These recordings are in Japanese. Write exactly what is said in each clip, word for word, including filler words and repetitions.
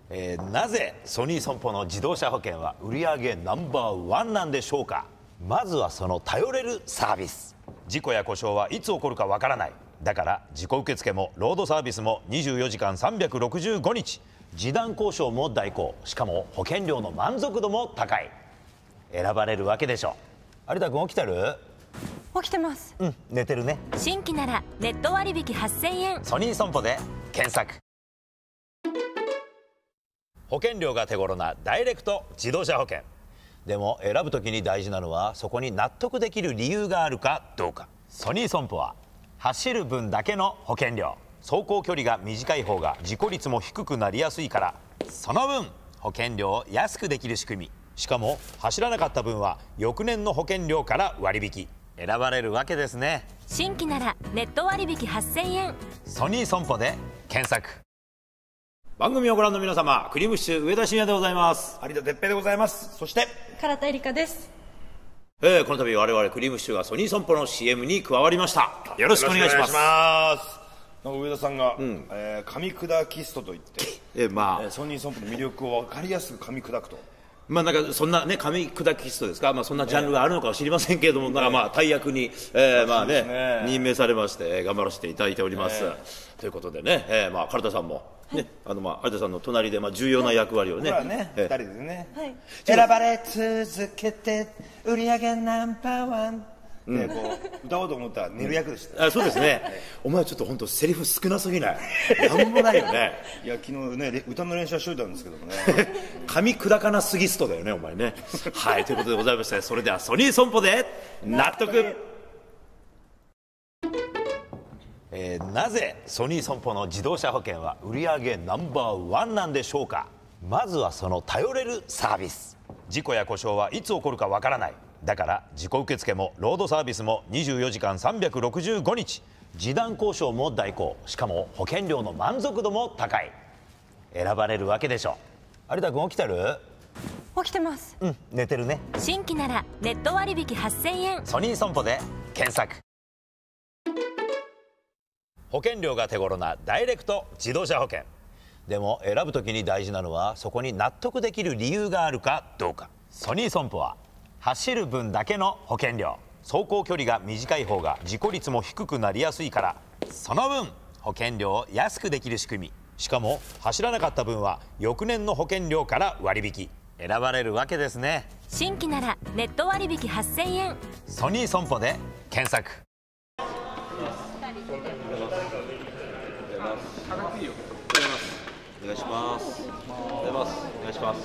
えー、なぜソニー損保の自動車保険は売上ナンバーワンなんでしょうか。まずはその頼れるサービス。事故や故障はいつ起こるかわからない。だから事故受付もロードサービスもにじゅうよじかんさんびゃくろくじゅうごにち、示談交渉も代行、しかも保険料の満足度も高い。選ばれるわけでしょ。有田君起きてる？ 起きてます。 うん、寝てるね。 新規ならネット割引はっせんえん。 ソニー損保で検索。保険料が手頃なダイレクト自動車保険。でも選ぶときに大事なのはそこに納得できる理由があるかどうか。ソニー損保は走る分だけの保険料、走行距離が短い方が事故率も低くなりやすいから、その分保険料を安くできる仕組み。しかも走らなかった分は翌年の保険料から割引。選ばれるわけですね。 新規ならネット割引はっせんえん。 ソニー損保で検索。番組をご覧の皆様、クリームシチュー上田晋也でございます。 有田哲平でございます。そして唐田絵里香です。 えー、この度我々クリームシチューがソニー損保の シーエム に加わりました。よろしくお願いします。 なんか上田さんが、うんえー、噛み砕きストといって、 えーまあえー、ソニー損保の魅力を分かりやすく噛み砕くと。 まあなんかそんなね噛み砕きストですか、まあそんなジャンルがあるのかは知りませんけれども、ね、なんかまあ大役に、えー、まあね、ね任命されまして頑張らせていただいております。ね、ということでね、えー、まあ唐田さんもね、はい、あのまあ有田さんの隣でまあ重要な役割をね、 ね、二人でね、はい、選ばれ続けて売り上げナンバーワン。うん、こう歌おうと思ったら寝る役でした、 うん、あそうですねお前ちょっと本当セリフ少なすぎない？なんもないよね。 いや昨日ね歌の練習はしといたんですけどもね噛み砕かなすぎストだよねお前ねはいということでございまして、それではソニー損保で納得。えー、なぜソニー損保の自動車保険は売上ナンバーワンなんでしょうか。まずはその頼れるサービス。事故や故障はいつ起こるかわからない。だから事故受付もロードサービスもにじゅうよじかんさんびゃくろくじゅうごにち、示談交渉も代行、しかも保険料の満足度も高い。選ばれるわけでしょ。有田君起きてる？ 起きてます。 うん、寝てるね。 新規ならネット割引はっせんえん。 ソニー損保で検索。保険料が手頃なダイレクト自動車保険。でも選ぶときに大事なのはそこに納得できる理由があるかどうか。ソニー損保は走る分だけの保険料、走行距離が短い方が事故率も低くなりやすいから、その分保険料を安くできる仕組み。しかも走らなかった分は翌年の保険料から割引。選ばれるわけですね。 新規ならネット割引はっせんえん。 ソニー損保で検索。お願いします。お願いします。お願いします。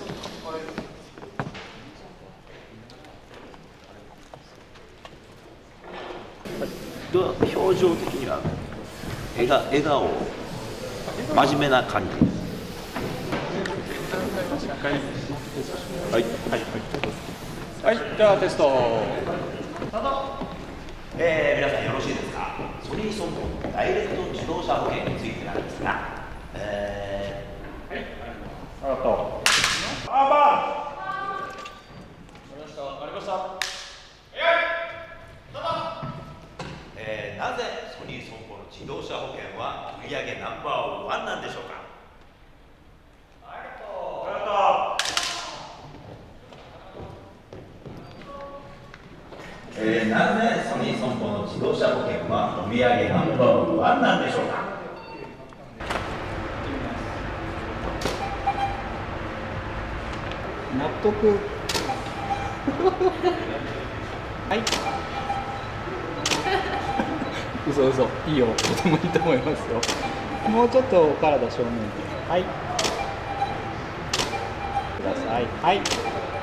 どう表情的には笑顔、笑顔、真面目な感じ。はい、はい、 はい、じゃあテスト。 えー、皆さんよろしいですか。ソニー損保のダイレクト自動車保険についてなんですが、えー、はい、ありがとう。あば。わかりました。わかりました。えー、なぜソニー損保の自動車保険は売上ナンバーワンなんでしょうか。ありがとう。ありがとう。えー、なぜソニー損保の自動車保険は売上ナンバーワンなんでしょうか。 納得はい嘘嘘いいよ、とてもいいと思いますよ。もうちょっとお体正面で、はいください。はい、よ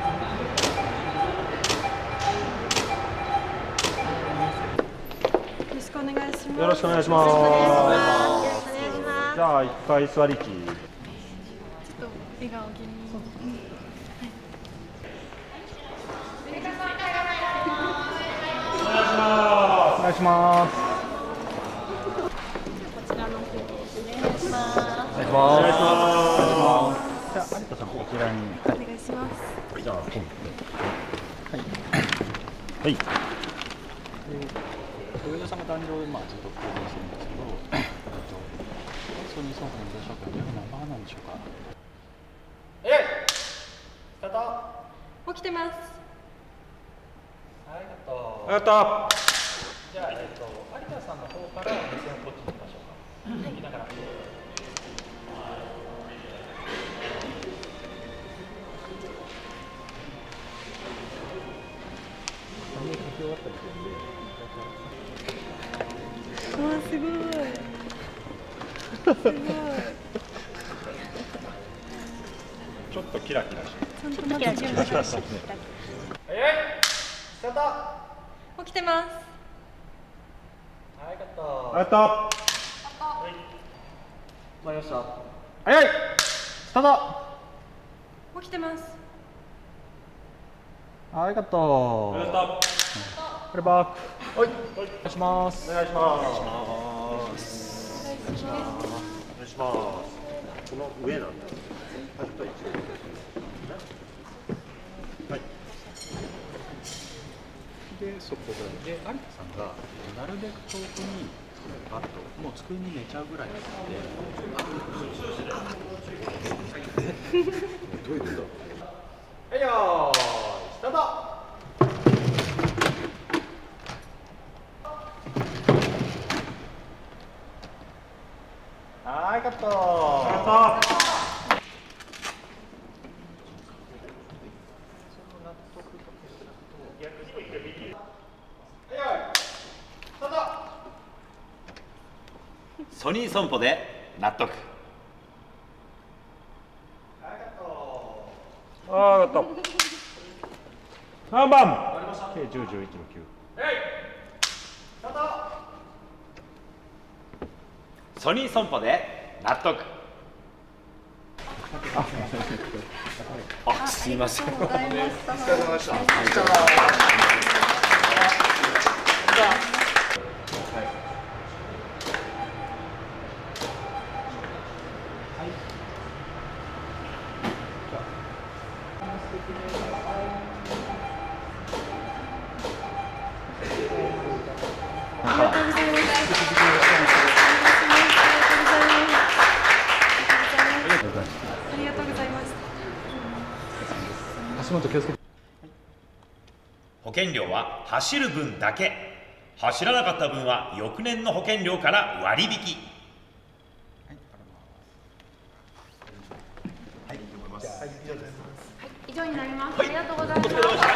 ろしくお願いします。 よろしくお願いします。じゃあ一回座りき。ちょっと笑顔気味に。 お願いします。 こちらの方ですね。お願いします。 お願いします。お願いします。じゃあ有田さんこちらに。 お願いします。 じゃあ本はいはい。上田さんが男女をまあずっと購入してるんですけど、ソニー損保の自動車保険はナンバーワンなんでしょうか。 てます。 ありがとう。 ありがとじゃあ、えっと、有田さんの方から目線をこっちに行きましょうか。見ながら。 わあ、すごい。すごい。 ちょっとキラキラしてちゃんとまた準備しました。 はい、スタート。 起きてます。 ありがとう。 ありがとう。 わかりました。早い。スタート。 起きてます。 ありがとう。 ありがとう。 これバック。はい。お願いします。 お願いしますお願いしますこの上なんだはいで、そこで、で、有田さんがなるべく遠くにバッともう机に寝ちゃうぐらいなんで。 どういうことはいよーい、スタート。ありがとう。 ありがとうソニー損保で納得。 ああ、分かった。さんばん。計十十一の九。 ソニー損保で納得。あ、すみません。 ありがとうございました。 お疲れ様でした。 ありがとうございます。ありがとうございます。 足元気をつけて。 保険料は走る分だけ。走らなかった分は翌年の保険料から割引。 以上になります。ありがとうございます。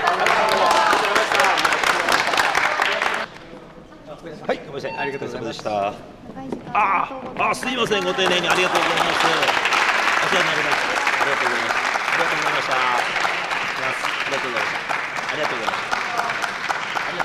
はい、ごめんなさい、ありがとうございました。 長い時間ありがとうございああ、 ます。 すみません、ご丁寧にありがとうございます。お世話になりました。ありがとうございます。ありがとうございました。ありがとうございました。ありがとうございました。ありがとうございました。ありがとうございました。